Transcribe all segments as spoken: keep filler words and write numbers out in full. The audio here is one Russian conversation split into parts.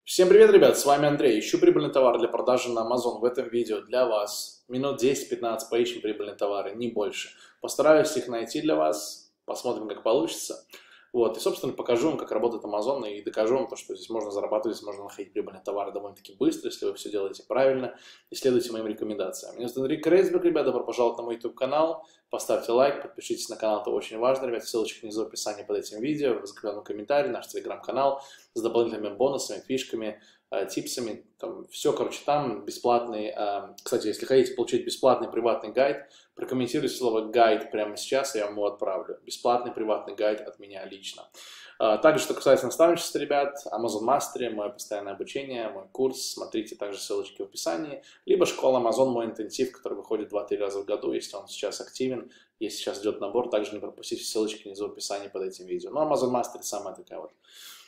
Всем привет, ребят, с вами Андрей. Ищу прибыльный товар для продажи на Amazon. В этом видео для вас минут десять-пятнадцать поищем прибыльные товары, не больше. Постараюсь их найти для вас, посмотрим, как получится. Вот, и, собственно, покажу вам, как работает Amazon, и докажу вам то, что здесь можно зарабатывать, здесь можно находить прибыльные товары довольно-таки быстро, если вы все делаете правильно и следуете моим рекомендациям. Меня зовут Андрей Крейсберг, ребята, добро пожаловать на мой YouTube-канал. Поставьте лайк, подпишитесь на канал, это очень важно, ребят. Ссылочка внизу в описании под этим видео, в закрепленном комментарии, наш телеграм-канал с дополнительными бонусами, фишками, типсами, там все, короче, там бесплатный. Кстати, если хотите получить бесплатный приватный гайд, прокомментируйте слово гайд прямо сейчас, я вам его отправлю. Бесплатный приватный гайд от меня лично. Также, что касается наставничества, ребят, Amazon Mastery, мое постоянное обучение, мой курс, смотрите также ссылочки в описании, либо школа Amazon, мой интенсив, который выходит два-три раза в году, если он сейчас активен, если сейчас идет набор, также не пропустите ссылочки внизу в описании под этим видео. Но Amazon Mastery самая такая вот,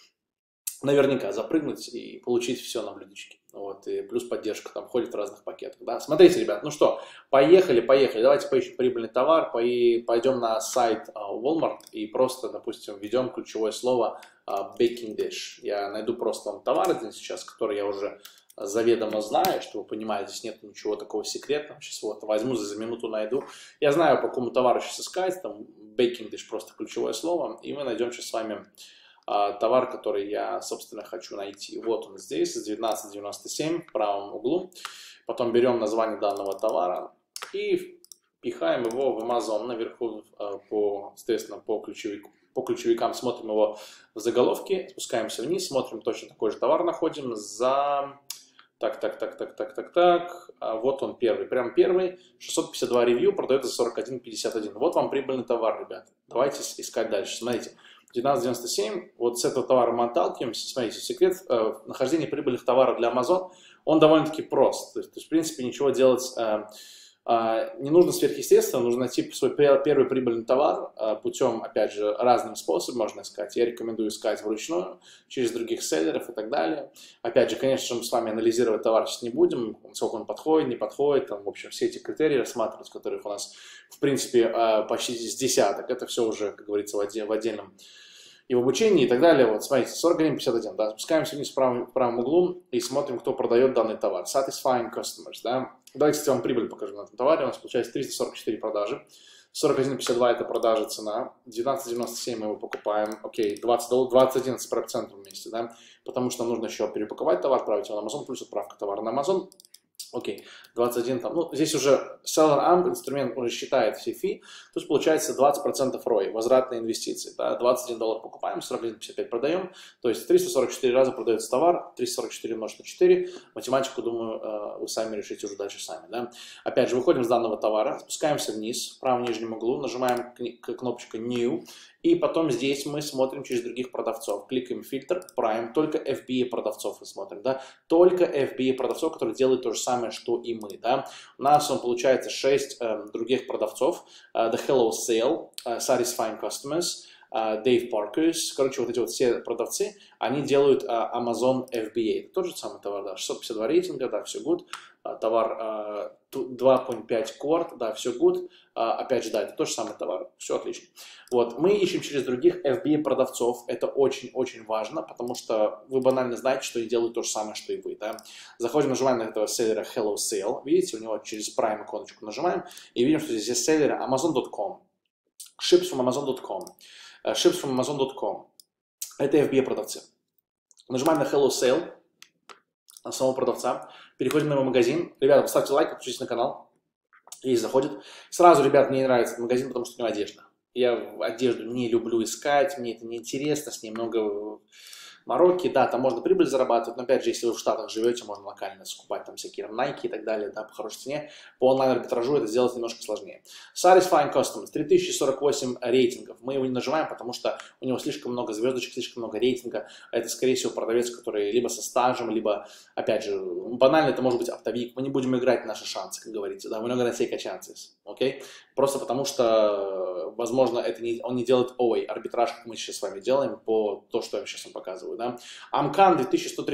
наверняка запрыгнуть и получить все на блюдечке. Вот, и плюс поддержка там ходит в разных пакетах. Да? Смотрите, ребят, ну что, поехали, поехали. Давайте поищем прибыльный товар, пойдем на сайт Walmart и просто, допустим, введем ключевое слово baking dish. Я найду просто вам товар один сейчас, который я уже заведомо знаю, что вы понимаете, здесь нет ничего такого секретного. Сейчас вот возьму, за минуту найду. Я знаю, по какому товару сейчас искать, там baking dish просто ключевое слово, и мы найдем сейчас с вами товар, который я, собственно, хочу найти. Вот он здесь, девятнадцать девяносто семь в правом углу. Потом берем название данного товара и пихаем его в Amazon наверху, по, соответственно, по, ключевик, по ключевикам. Смотрим его в заголовке, спускаемся вниз, смотрим точно такой же товар, находим за... Так, так, так, так, так, так, так. Вот он первый, прям первый. шестьсот пятьдесят два ревью, продается за сорок один пятьдесят один. Вот вам прибыльный товар, ребят. Давайте искать дальше. Смотрите. девятнадцать девяносто семь, вот с этого товара мы отталкиваемся. Смотрите, секрет э, нахождения прибыльных товаров для Amazon, он довольно-таки прост. То есть, то есть, в принципе, ничего делать э, э, не нужно сверхъестественно, нужно найти свой первый прибыльный товар э, путем, опять же, разным способом можно искать. Я рекомендую искать вручную, через других селлеров и так далее. Опять же, конечно же, мы с вами анализировать товар сейчас не будем, сколько он подходит, не подходит, там, в общем, все эти критерии рассматривать, которых у нас, в принципе, э, почти с десяток. Это все уже, как говорится, в, отдел, в отдельном и в обучении и так далее. Вот, смотрите, сорок один пятьдесят один, да, спускаемся вниз в правом, в правом углу и смотрим, кто продает данный товар. Satisfying customers, да. Давайте, кстати, вам прибыль покажу на этом товаре. У нас получается триста сорок четыре продажи. сорок один пятьдесят два это продажа цена. девятнадцать девяносто семь мы его покупаем. Окей, двадцать долларов, двадцать одиннадцать процентов вместе, да. Потому что нужно еще перепаковать товар, отправить его на Amazon, плюс отправка товара на Amazon. Окей, двадцать один там, ну, здесь уже Seller Amp инструмент уже считает все фи, то есть получается двадцать процентов рой, возвратные инвестиции, да, двадцать один доллар покупаем, сорок один пятьдесят пять продаем, то есть триста сорок четыре раза продается товар, триста сорок четыре умножить на четыре, математику, думаю, вы сами решите уже дальше сами, да. Опять же, выходим с данного товара, спускаемся вниз, в правом нижнем углу, нажимаем кнопочку New, и потом здесь мы смотрим через других продавцов, кликаем фильтр, Prime, только эф би эй продавцов мы смотрим, да, только эф би эй продавцов, которые делают то же самое, что и мы, да. У нас он получается шесть э, других продавцов, uh, The Hello Sale, uh, Satisfying Customers, uh, Dave Parkers, короче, вот эти вот все продавцы, они делают uh, Amazon эф би эй, тот же самый товар, да, шестьсот пятьдесят два рейтинга, да, все good, uh, товар uh, два целых пять кварт, да, все good, uh, опять же, да, это тот же самый товар, все отлично. Вот, мы ищем через других эф би эй продавцов, это очень-очень важно, потому что вы банально знаете, что они делают то же самое, что и вы, да. Заходим, нажимаем на этого селлера Hello Sale, видите, у него через Prime иконочку нажимаем, и видим, что здесь есть селлеры amazon точка com, ships from amazon точка com, ships from amazon точка com, это эф би эй продавцы. Нажимаем на Hello Sale, на самого продавца, переходим на его магазин, ребята, поставьте лайк, подпишитесь на канал, и заходит. Сразу, ребят, мне не нравится этот магазин, потому что у него одежда. Я одежду не люблю искать, мне это неинтересно, с ней много мороки, да, там можно прибыль зарабатывать, но опять же, если вы в Штатах живете, можно локально скупать там всякие Nike и так далее, да, по хорошей цене. По онлайн-арбитражу это сделать немножко сложнее. Satisfying Customers, три тысячи сорок восемь рейтингов. Мы его не нажимаем, потому что у него слишком много звездочек, слишком много рейтинга. Это, скорее всего, продавец, который либо со стажем, либо, опять же, банально это может быть оптовик. Мы не будем играть наши шансы, как говорится, да, we're not gonna take a chances, окей? Okay? Просто потому что, возможно, это не, он не делает ой, арбитраж, как мы сейчас с вами делаем, по то, что я сейчас вам показываю, да. Амкан две тысячи сто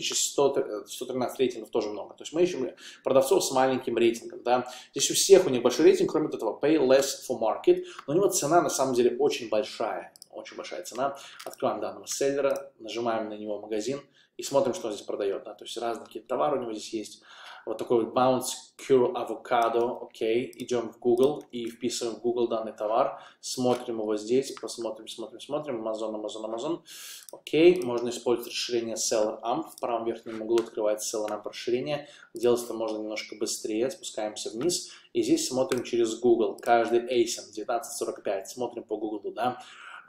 тринадцать рейтингов тоже много. То есть мы ищем продавцов с маленьким рейтингом, да. Здесь у всех у них большой рейтинг, кроме этого pay less for market, но у него цена на самом деле очень большая. очень большая цена. Открываем данного селлера, нажимаем на него магазин и смотрим, что здесь продает. Да? То есть разные какие-то товары у него здесь есть. Вот такой вот Bounce Cure Avocado, окей, идем в Google и вписываем в Google данный товар, смотрим его здесь, посмотрим, смотрим, смотрим, Amazon, Amazon, Amazon, окей, можно использовать расширение Seller Amp, в правом верхнем углу открывается Seller Amp расширение, делать это можно немножко быстрее, спускаемся вниз, и здесь смотрим через Google, каждый эйсен, девятнадцать сорок пять, смотрим по Google, да,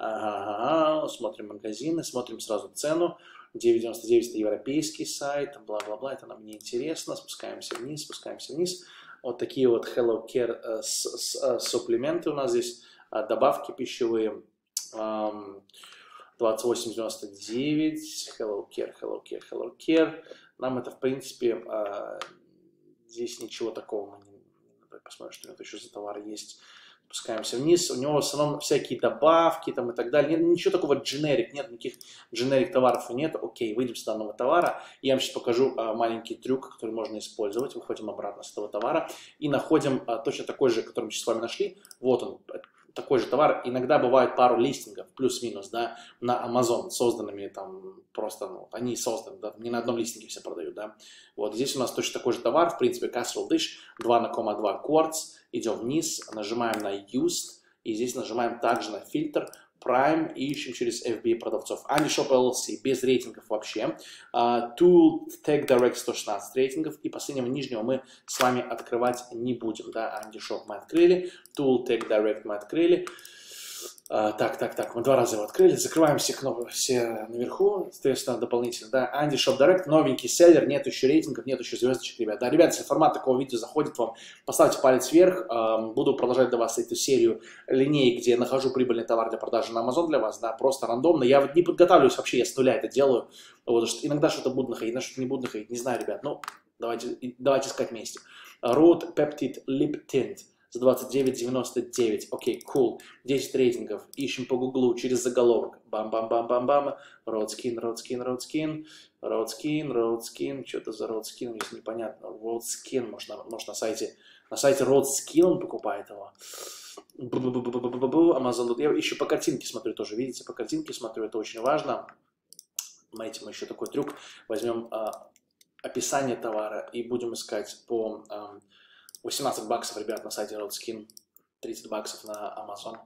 ага, смотрим магазины, смотрим сразу цену, девять девяносто девять это европейский сайт, бла-бла-бла, это нам не интересно, спускаемся вниз, спускаемся вниз. Вот такие вот Hello Care э, с, с, э, суплементы у нас здесь, э, добавки пищевые, э, двадцать восемь девяносто девять, Hello Care, Hello Care, Hello Care. Нам это в принципе, э, здесь ничего такого, мы не, давай посмотрим, что это еще за товары есть. Спускаемся вниз, у него в основном всякие добавки там и так далее, нет, ничего такого дженерик, нет никаких дженерик товаров нет. Окей, выйдем с данного товара, я вам сейчас покажу а, маленький трюк, который можно использовать, выходим обратно с этого товара и находим а, точно такой же, который мы сейчас с вами нашли, вот он, такой же товар, иногда бывает пару листингов, плюс-минус, да, на Amazon, созданными там, просто, ну, они созданы, да, не на одном листинге все продают, да, вот здесь у нас точно такой же товар, в принципе, Casserole Dish, два на два квартс, идем вниз, нажимаем на Used, и здесь нажимаем также на фильтр, Prime, и ищем через эф би эй продавцов. AndyShop эл эл си, без рейтингов вообще. Uh, Tool Tech Direct сто шестнадцать рейтингов. И последнего нижнего мы с вами открывать не будем. Да? AndyShop мы открыли. Tool Tech Direct мы открыли. Uh, так, так, так, мы два раза его открыли. Закрываем все кнопки, все наверху, соответственно, дополнительно. Да? AndyShop Direct, новенький селлер, нет еще рейтингов, нет еще звездочек, ребят. Да, ребят, если формат такого видео заходит вам, поставьте палец вверх. Uh, буду продолжать для вас эту серию линеек, где я нахожу прибыльный товар для продажи на Amazon для вас, да, просто рандомно. Я вот не подготавливаюсь вообще, я с нуля это делаю. Вот, что иногда что-то буду находить, иногда что-то не буду находить, не знаю, ребят. Ну, давайте, давайте искать вместе. Road Peptide Lip Tint. За двадцать девять девяносто девять. Окей, okay, cool. десять рейтингов. Ищем по гуглу через заголовок. Бам-бам-бам-бам-бам. Roadskin, Roadskin, Roadskin. Roadskin, Roadskin. Что-то за Roadskin, здесь непонятно. Roadskin. Может, на, может, на сайте, на сайте Roadskin он покупает его. Amazon. Я еще по картинке смотрю тоже. Видите, по картинке смотрю. Это очень важно. Знаете, мы еще такой трюк. Возьмем а, описание товара и будем искать по... А, восемнадцать баксов, ребят, на сайте Roadskin, тридцать баксов на Amazon.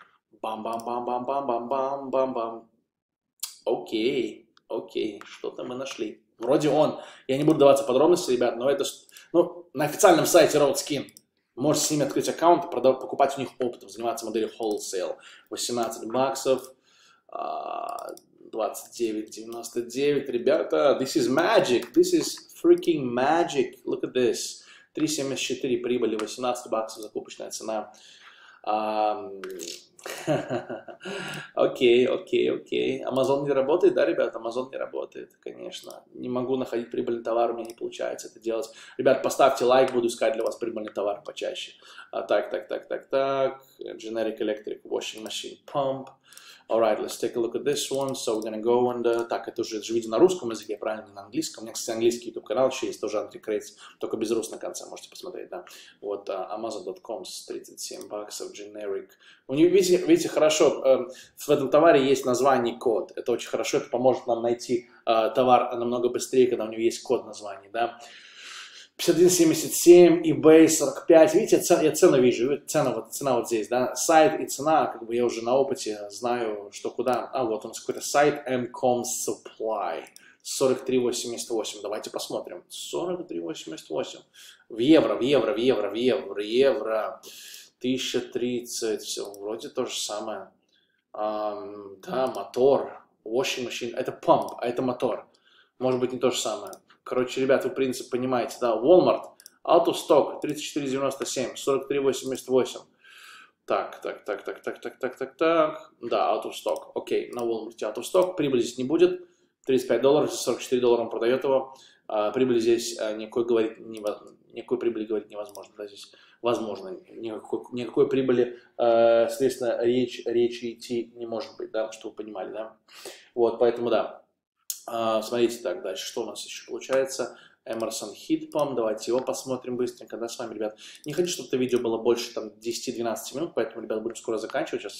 Бам-бам-бам-бам-бам-бам-бам-бам. Окей, окей, что-то мы нашли. Вроде он. Я не буду даваться подробности, ребят, но это, ну, на официальном сайте Roadskin. Можете с ними открыть аккаунт, продав, покупать у них оптом, заниматься моделью wholesale. восемнадцать баксов, двадцать девять девяносто девять, ребята, this is magic, this is freaking magic, look at this. три семьдесят четыре прибыли, восемнадцать баксов закупочная цена. Окей, окей, окей. Amazon не работает, да, ребят? Amazon не работает, конечно. Не могу находить прибыльный товар, у меня не получается это делать. Ребят, поставьте лайк, буду искать для вас прибыльный товар почаще. А, так, так, так, так, так. Generic Electric Washing Machine Pump. Alright, let's take a look at this one. So we're gonna go and... Uh, так, это уже, это же видео на русском языке, правильно, не на английском. У меня, кстати, английский YouTube канал еще есть, тоже Андрей Крейц, только без рус на конце, можете посмотреть, да. Вот, uh, Amazon точка ком с тридцать семь баксов, Generic. У него, видите, видите, хорошо, э, в этом товаре есть название, код. Это очень хорошо, это поможет нам найти э, товар намного быстрее, когда у него есть код названия, да. пятьдесят один семьдесят семь, eBay сорок пять, видите, я, я цену вижу, цена вот, цена вот здесь, да, сайт и цена, как бы я уже на опыте знаю, что куда, а вот он какой-то сайт, Mcom Supply, сорок три восемьдесят восемь, давайте посмотрим, сорок три восемьдесят восемь, в евро, в евро, в евро, в евро, евро, тысяча тридцать, все, вроде то же самое, um, да, мотор, washing machine, это pump, а это мотор, может быть не то же самое. Короче, ребят, вы, в принципе, понимаете, да, Walmart, out of stock, тридцать четыре девяносто семь, сорок три восемьдесят восемь. Так, так, так, так, так, так, так, так, так. Да, out of stock. Окей, на Walmart out of stock. Прибыли здесь не будет. тридцать пять долларов, сорок четыре доллара он продает его. А, прибыли здесь а, никакой, говорить, невозможно, никакой прибыли говорить невозможно. Да, здесь возможно. Никакой, никакой прибыли, а, соответственно, речь, речи идти не может быть, да, чтобы вы понимали, да. Вот, поэтому, да. Uh, смотрите так, дальше, что у нас еще получается? Emerson Heat Pump, давайте его посмотрим быстренько, да, с вами, ребят. Не хочу, чтобы это видео было больше, там, десяти-двенадцати минут, поэтому, ребят, будем скоро заканчивать, сейчас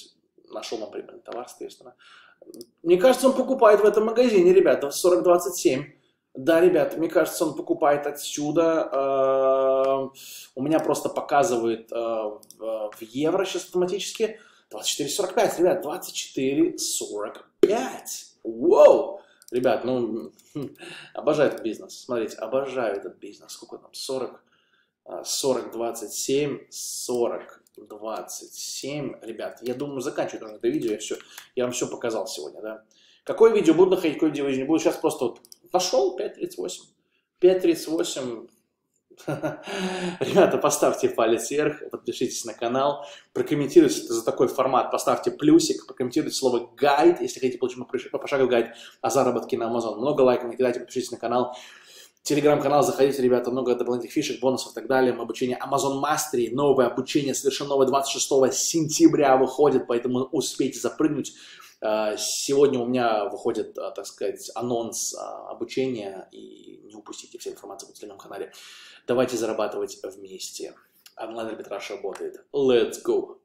нашел нам прибыльный товар, соответственно. Мне кажется, он покупает в этом магазине, ребята, сорок двадцать семь. Да, ребята, мне кажется, он покупает отсюда. У меня просто показывает в евро сейчас автоматически. двадцать четыре сорок пять, ребят, двадцать четыре сорок пять. Воу! Ребят, ну, обожаю этот бизнес. Смотрите, обожаю этот бизнес. Сколько там? сорок, сорок, двадцать семь, сорок, двадцать семь. Ребят, я думаю, заканчивать нужно это видео. Я, все, я вам все показал сегодня, да? Какое видео буду находить, какое видео не буду. Сейчас просто вот нашел пять тридцать восемь. пять тридцать восемь. Ребята, поставьте палец вверх, подпишитесь на канал, прокомментируйте за такой формат, поставьте плюсик, прокомментируйте слово гайд, если хотите получить пошаговый гайд о заработке на Amazon. Много лайков, не кидайте, подпишитесь на канал. Телеграм-канал, заходите, ребята, много дополнительных фишек, бонусов и так далее. Обучение Amazon Mastery, новое обучение, совершенно новое, двадцать шестого сентября выходит, поэтому успейте запрыгнуть. Сегодня у меня выходит, так сказать, анонс обучения, и не упустите всю информацию в телеграм-канале. Давайте зарабатывать вместе. Онлайн-арбитраж работает. Let's go!